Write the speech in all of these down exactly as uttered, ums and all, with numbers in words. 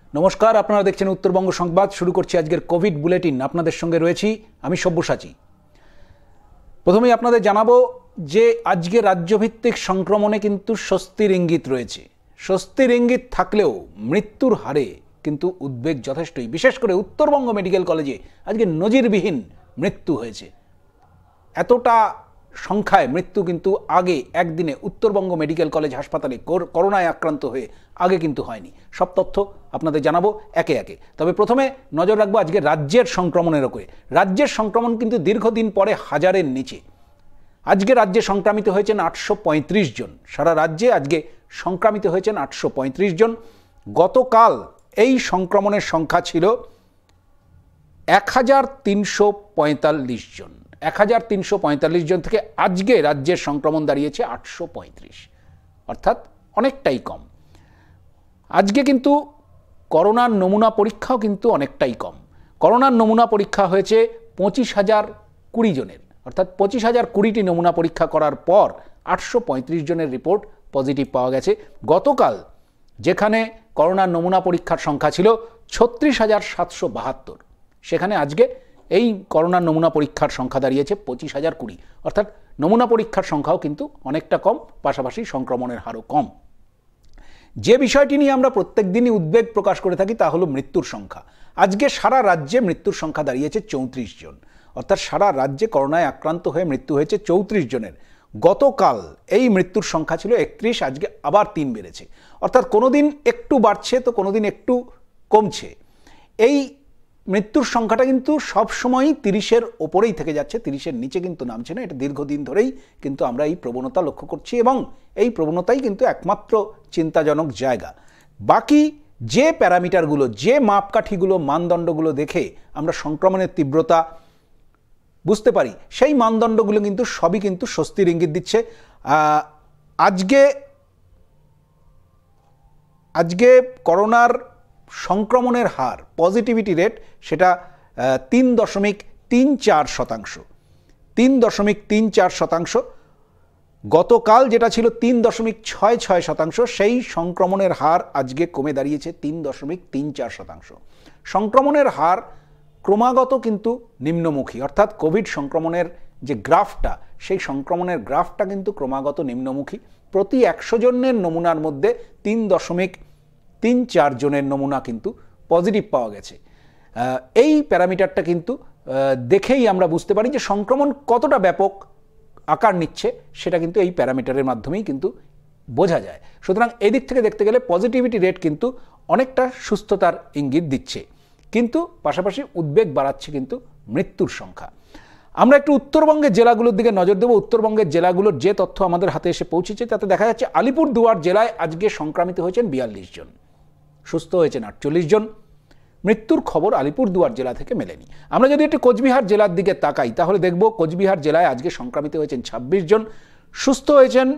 নমস্কার, আপনারা দেখছেন উত্তরবঙ্গ সংবাদ। শুরু করছি আজকের কোভিড বুলেটিন। আপনাদের সঙ্গে রয়েছি আমি সব্যসাচী। প্রথমেই আপনাদের জানাবো যে আজকে রাজ্যভিত্তিক সংক্রমণে কিন্তু স্বস্তির ইঙ্গিত রয়েছে। স্বস্তির ইঙ্গিত থাকলেও মৃত্যুর হারে কিন্তু উদ্বেগ যথেষ্টই। বিশেষ করে উত্তরবঙ্গ মেডিকেল কলেজে আজকে নজিরবিহীন মৃত্যু হয়েছে। এতটা সংখ্যায় মৃত্যু কিন্তু আগে একদিনে উত্তরবঙ্গ মেডিকেল কলেজ হাসপাতালে করোনায় আক্রান্ত হয়ে আগে কিন্তু হয়নি। সব তথ্য আপনাদের জানাবো একে একে। তবে প্রথমে নজর রাখবো আজকে রাজ্যের সংক্রমণের ওপরে। রাজ্যের সংক্রমণ কিন্তু দীর্ঘদিন পরে হাজারের নিচে। আজকে রাজ্যে সংক্রামিত হয়েছেন আটশো পঁয়ত্রিশ জন। সারা রাজ্যে আজকে সংক্রামিত হয়েছেন আটশো পঁয়ত্রিশ জন। গতকাল এই সংক্রমণের সংখ্যা ছিল এক হাজার তিনশো পঁয়তাল্লিশ জন। এক হাজার তিনশো পঁয়তাল্লিশ জন থেকে আজকে রাজ্যের সংক্রমণ দাঁড়িয়েছে আটশো পঁয়ত্রিশ, অর্থাৎ অনেকটাই কম। আজকে কিন্তু করোনার নমুনা পরীক্ষাও কিন্তু অনেকটাই কম। করোনার নমুনা পরীক্ষা হয়েছে পঁচিশ হাজার কুড়ি জনের, অর্থাৎ পঁচিশ হাজার কুড়িটি নমুনা পরীক্ষা করার পর আটশো পঁয়ত্রিশ জনের রিপোর্ট পজিটিভ পাওয়া গেছে। গতকাল যেখানে করোনার নমুনা পরীক্ষার সংখ্যা ছিল ছত্রিশ হাজার সাতশো বাহাত্তর, সেখানে আজকে এই করোনার নমুনা পরীক্ষার সংখ্যা দাঁড়িয়েছে পঁচিশ হাজার কুড়ি, অর্থাৎ নমুনা পরীক্ষার সংখ্যাও কিন্তু অনেকটা কম, পাশাপাশি সংক্রমণের হারও কম। যে বিষয়টি নিয়ে আমরা প্রত্যেক দিনই উদ্বেগ প্রকাশ করে থাকি তা হলো মৃত্যুর সংখ্যা। আজকে সারা রাজ্যে মৃত্যুর সংখ্যা দাঁড়িয়েছে চৌত্রিশ জন, অর্থাৎ সারা রাজ্যে করোনায় আক্রান্ত হয়ে মৃত্যু হয়েছে চৌত্রিশ জনের। গতকাল এই মৃত্যুর সংখ্যা ছিল একত্রিশ, আজকে আবার তিন বেড়েছে, অর্থাৎ কোনো দিন একটু বাড়ছে তো কোনো দিন একটু কমছে। এই মৃত্যুর সংখ্যাটা কিন্তু সবসময়ই তিরিশের ওপরেই থেকে যাচ্ছে, তিরিশের নিচে কিন্তু নামছে না। এটা দীর্ঘদিন ধরেই কিন্তু আমরা এই প্রবণতা লক্ষ্য করছি এবং এই প্রবণতাই কিন্তু একমাত্র চিন্তাজনক জায়গা। বাকি যে প্যারামিটারগুলো, যে মাপকাঠিগুলো, মানদণ্ডগুলো দেখে আমরা সংক্রমণের তীব্রতা বুঝতে পারি, সেই মানদণ্ডগুলো কিন্তু সবই কিন্তু স্বস্তির ইঙ্গিত দিচ্ছে। আজকে আজকে করোনার সংক্রমণের হার, পজিটিভিটি রেট, সেটা তিন দশমিক তিন চার শতাংশ তিন দশমিক তিন চার শতাংশ। গতকাল যেটা ছিল তিন দশমিক ছয় ছয় শতাংশ, সেই সংক্রমণের হার আজকে কমে দাঁড়িয়েছে তিন দশমিক তিন চার শতাংশ। সংক্রমণের হার ক্রমাগত কিন্তু নিম্নমুখী, অর্থাৎ কোভিড সংক্রমণের যে গ্রাফটা, সেই সংক্রমণের গ্রাফটা কিন্তু ক্রমাগত নিম্নমুখী। প্রতি একশো জনের নমুনার মধ্যে তিন দশমিক তিন চার জনের নমুনা কিন্তু পজিটিভ পাওয়া গেছে। এই প্যারামিটারটা কিন্তু দেখেই আমরা বুঝতে পারি যে সংক্রমণ কতটা ব্যাপক আকার নিচ্ছে, সেটা কিন্তু এই প্যারামিটারের মাধ্যমেই কিন্তু বোঝা যায়। সুতরাং এই দিক থেকে দেখতে গেলে পজিটিভিটি রেট কিন্তু অনেকটা সুস্থতার ইঙ্গিত দিচ্ছে, কিন্তু পাশাপাশি উদ্বেগ বাড়াচ্ছে কিন্তু মৃত্যুর সংখ্যা। আমরা একটু উত্তরবঙ্গের জেলাগুলোর দিকে নজর দেব। উত্তরবঙ্গের জেলাগুলোর যে তথ্য আমাদের হাতে এসে পৌঁছেছে তাতে দেখা যাচ্ছে আলিপুরদুয়ার জেলায় আজকে সংক্রামিত হয়েছেন বিয়াল্লিশ জন, সুস্থ হয়েছেন আটচল্লিশ জন। মৃত্যুর খবর আলিপুরদুয়ার জেলা থেকে মেলেনি। আমরা যদি একটু কোচবিহার জেলার দিকে তাকাই তাহলে দেখব কোচবিহার জেলায় আজকে সংক্রামিত হয়েছেন ছাব্বিশ জন, সুস্থ হয়েছেন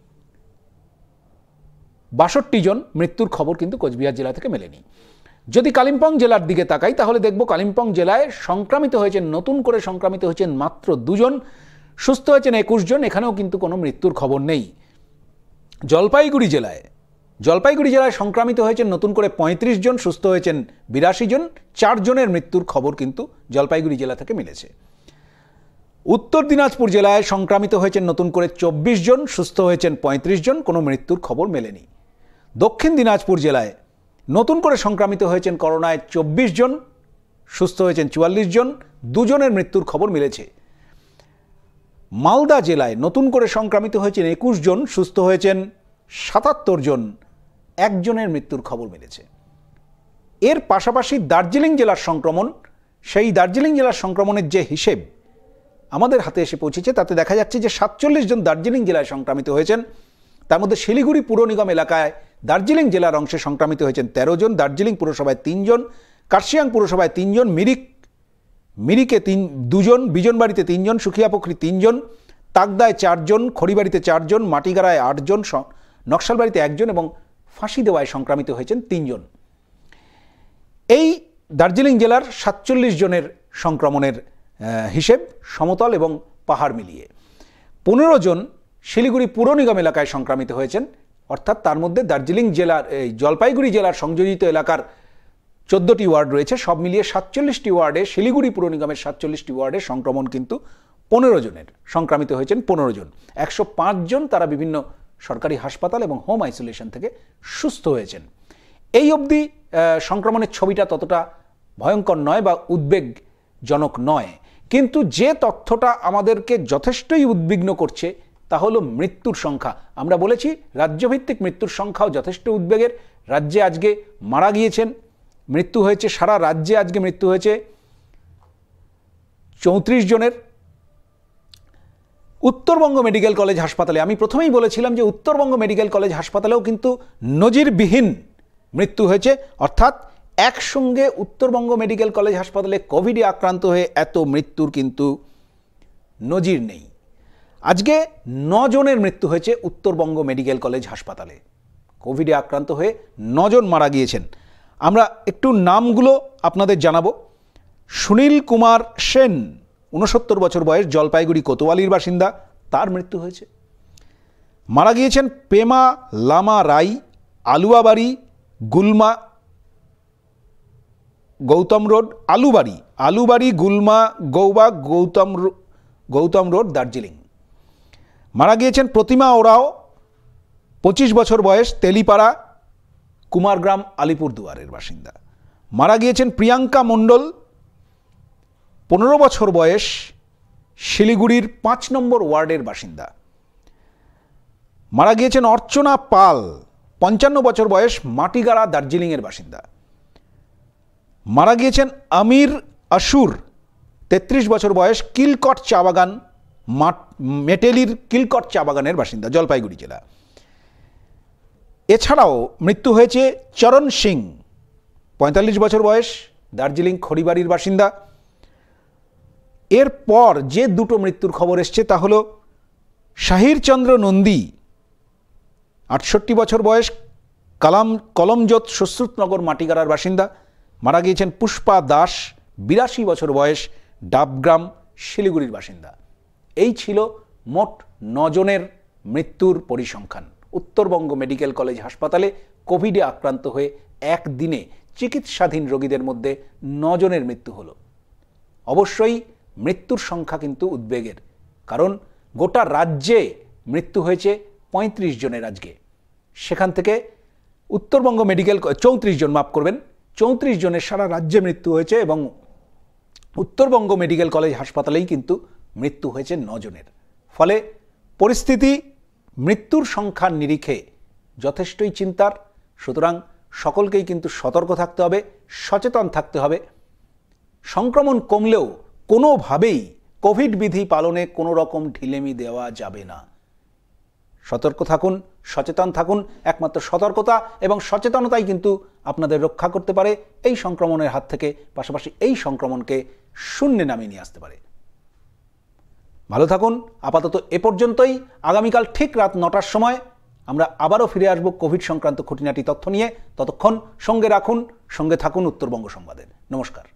বাষট্টি জন। মৃত্যুর খবর কিন্তু কোচবিহার জেলা থেকে মেলেনি। যদি কালিম্পং জেলার দিকে তাকাই তাহলে দেখব কালিম্পং জেলায় সংক্রামিত হয়েছেন, নতুন করে সংক্রামিত হয়েছেন মাত্র দুজন, সুস্থ হয়েছেন একুশ জন। এখানেও কিন্তু কোনো মৃত্যুর খবর নেই। জলপাইগুড়ি জেলায় জলপাইগুড়ি জেলায় সংক্রামিত হয়েছেন নতুন করে পঁয়ত্রিশ জন, সুস্থ হয়েছেন বিরাশি জন। চারজনের মৃত্যুর খবর কিন্তু জলপাইগুড়ি জেলা থেকে মিলেছে। উত্তর দিনাজপুর জেলায় সংক্রামিত হয়েছেন নতুন করে চব্বিশ জন, সুস্থ হয়েছেন পঁয়ত্রিশ জন, কোনো মৃত্যুর খবর মেলেনি। দক্ষিণ দিনাজপুর জেলায় নতুন করে সংক্রামিত হয়েছেন করোনায় চব্বিশ জন, সুস্থ হয়েছেন চুয়াল্লিশ জন, দুজনের মৃত্যুর খবর মিলেছে। মালদা জেলায় নতুন করে সংক্রামিত হয়েছেন একুশ জন, সুস্থ হয়েছেন সাতাত্তর জন, একজনের মৃত্যুর খবর মিলেছে। এর পাশাপাশি দার্জিলিং জেলার সংক্রমণ, সেই দার্জিলিং জেলার সংক্রমণের যে হিসেব আমাদের হাতে এসে পৌঁছেছে তাতে দেখা যাচ্ছে যে সাতচল্লিশ জন দার্জিলিং জেলায় সংক্রামিত হয়েছেন। তার মধ্যে শিলিগুড়ি পুর নিগম এলাকায় দার্জিলিং জেলার অংশে সংক্রামিত হয়েছেন তেরো জন, দার্জিলিং পুরসভায় তিনজন, কার্শিয়াং পুরসভায় তিনজন, মিরিক মিরিকে তিন দুজন, বিজনবাড়িতে তিনজন, সুখিয়াপুকুরি তিনজন, তাকদায় চারজন, খড়িবাড়িতে চারজন, মাটিগাড়ায় আটজন, নকশালবাড়িতে একজন এবং ফাঁসি দেওয়ায় সংক্রামিত হয়েছেন তিনজন। এই দার্জিলিং জেলার সাতচল্লিশ জনের সংক্রমণের হিসেব সমতল এবং পাহাড় মিলিয়ে। পনেরো জন শিলিগুড়ি পুর নিগম এলাকায় সংক্রামিত হয়েছেন, অর্থাৎ তার মধ্যে দার্জিলিং জেলার এই জলপাইগুড়ি জেলার সংযোজিত এলাকার চোদ্দোটি ওয়ার্ড রয়েছে, সব মিলিয়ে সাতচল্লিশটি ওয়ার্ডে, শিলিগুড়ি পুর নিগমের সাতচল্লিশটি ওয়ার্ডে সংক্রমণ কিন্তু পনেরো জনের, সংক্রামিত হয়েছেন পনেরো জন। একশো পাঁচ জন তারা বিভিন্ন সরকারি হাসপাতাল এবং হোম আইসোলেশন থেকে সুস্থ হয়েছেন। এই অবধি সংক্রমণের ছবিটা ততটা ভয়ঙ্কর নয় বা উদ্বেগজনক নয়, কিন্তু যে তথ্যটা আমাদেরকে যথেষ্টই উদ্বিগ্ন করছে তা হলো মৃত্যুর সংখ্যা। আমরা বলেছি রাজ্যভিত্তিক মৃত্যুর সংখ্যাও যথেষ্ট উদ্বেগের। রাজ্যে আজকে মারা গিয়েছেন, মৃত্যু হয়েছে, সারা রাজ্যে আজকে মৃত্যু হয়েছে চৌত্রিশ জনের। উত্তরবঙ্গ মেডিকেল কলেজ হাসপাতালে, আমি প্রথমেই বলেছিলাম যে উত্তরবঙ্গ মেডিকেল কলেজ হাসপাতালেও কিন্তু নজিরবিহীন মৃত্যু হয়েছে, অর্থাৎ একসঙ্গে উত্তরবঙ্গ মেডিকেল কলেজ হাসপাতালে কোভিডে আক্রান্ত হয়ে এত মৃত্যুর কিন্তু নজির নেই। আজকে নজনের মৃত্যু হয়েছে উত্তরবঙ্গ মেডিকেল কলেজ হাসপাতালে, কোভিডে আক্রান্ত হয়ে নজন মারা গিয়েছেন। আমরা একটু নামগুলো আপনাদের জানাবো। সুনীল কুমার সেন, ঊনসত্তর বছর বয়স, জলপাইগুড়ি কোতোয়ালির বাসিন্দা, তার মৃত্যু হয়েছে। মারা গিয়েছেন পেমা লামা রাই, আলুয়াবাড়ি গুলমা গৌতম রোড, আলুবাড়ি আলুবাড়ি গুলমা গৌবা গৌতম গৌতম রোড, দার্জিলিং। মারা গিয়েছেন প্রতিমা ওরাও, পঁচিশ বছর বয়স, তেলিপাড়া কুমারগ্রাম আলিপুরদুয়ারের বাসিন্দা। মারা গিয়েছেন প্রিয়াঙ্কা মণ্ডল, পনেরো বছর বয়স, শিলিগুড়ির পাঁচ নম্বর ওয়ার্ডের বাসিন্দা। মারা গিয়েছেন অর্চনা পাল, পঞ্চান্ন বছর বয়স, মাটিগাড়া, দার্জিলিংয়ের বাসিন্দা। মারা গিয়েছেন আমির আসুর, তেত্রিশ বছর বয়স, কিলকট চা বাগান, মেটেলির কিলকট চা বাগানের বাসিন্দা, জলপাইগুড়ি জেলা। এছাড়াও মৃত্যু হয়েছে চরণ সিং, পঁয়তাল্লিশ বছর বয়স, দার্জিলিং খড়িবাড়ির বাসিন্দা। এরপর যে দুটো মৃত্যুর খবর এসছে তা হলো শাহিরচন্দ্র নন্দী, আটষট্টি বছর বয়স, কালাম কলমজোত সশ্রুতনগর মাটিগাড়ার বাসিন্দা। মারা গিয়েছেন পুষ্পা দাস, বিরাশি বছর বয়স, ডাবগ্রাম, শিলিগুড়ির বাসিন্দা। এই ছিল মোট নজনের মৃত্যুর পরিসংখ্যান। উত্তরবঙ্গ মেডিকেল কলেজ হাসপাতালে কোভিডে আক্রান্ত হয়ে একদিনে চিকিৎসাধীন রোগীদের মধ্যে নজনের মৃত্যু হলো। অবশ্যই মৃত্যুর সংখ্যা কিন্তু উদ্বেগের, কারণ গোটা রাজ্যে মৃত্যু হয়েছে পঁয়ত্রিশ জনের আজকে। সেখান থেকে উত্তরবঙ্গ মেডিকেল চৌত্রিশ জন, মাফ করবেন, চৌত্রিশ জনের সারা রাজ্যে মৃত্যু হয়েছে এবং উত্তরবঙ্গ মেডিকেল কলেজ হাসপাতালেই কিন্তু মৃত্যু হয়েছে নজনের। ফলে পরিস্থিতি মৃত্যুর সংখ্যার নিরিখে যথেষ্টই চিন্তার। সুতরাং সকলকেই কিন্তু সতর্ক থাকতে হবে, সচেতন থাকতে হবে। সংক্রমণ কমলেও কোনোভাবেই কোভিড বিধি পালনে কোনো রকম ঢিলেমি দেওয়া যাবে না। সতর্ক থাকুন, সচেতন থাকুন। একমাত্র সতর্কতা এবং সচেতনতাই কিন্তু আপনাদের রক্ষা করতে পারে এই সংক্রমণের হাত থেকে, পাশাপাশি এই সংক্রমণকে শূন্যে নামিয়ে নিয়ে আসতে পারে। ভালো থাকুন। আপাতত এ পর্যন্তই। আগামীকাল ঠিক রাত নটার সময় আমরা আবারও ফিরে আসব কোভিড সংক্রান্ত খুঁটিনাটি তথ্য নিয়ে। ততক্ষণ সঙ্গে রাখুন, সঙ্গে থাকুন উত্তরবঙ্গ সংবাদের। নমস্কার।